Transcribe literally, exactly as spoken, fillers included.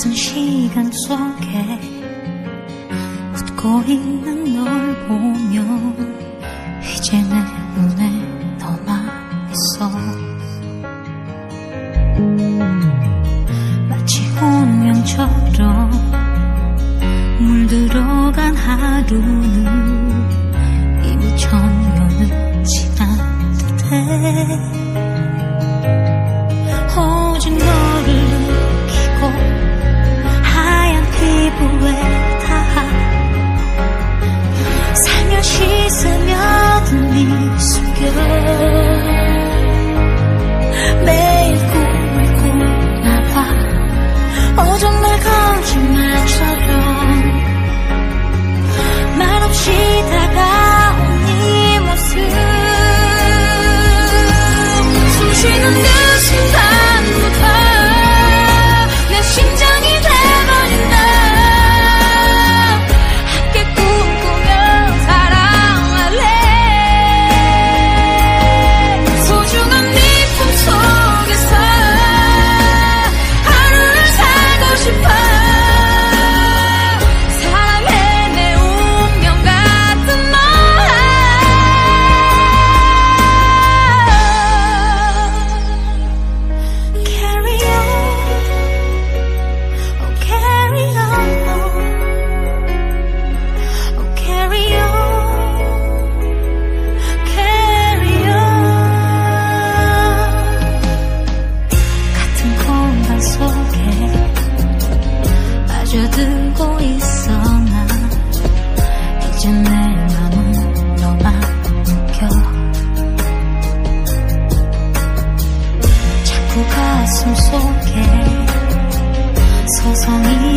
같은 시간 속에 웃고 있는 널 보면 이제 내 눈에 너만 있어. 마치 운명처럼 물들어간 하루는 이미 천년은 지난 듯해. 오직 너를 느끼고 하얀 피부에 닿아 살며시 스며든 미소결. 매일 꿈을 꾸나봐. 오 정말 거짓말처럼 말없이 다가온 이 모습. 숨쉬는 그 순간부터 내 심장이 돼버린다. 함께 꿈꾸며 사랑할래. 소중한 네 품속에서 하루를 살고 싶어. 빠져들고 있어 나. 이제 내 맘은 너만 느껴. 자꾸 가슴 속에 서성이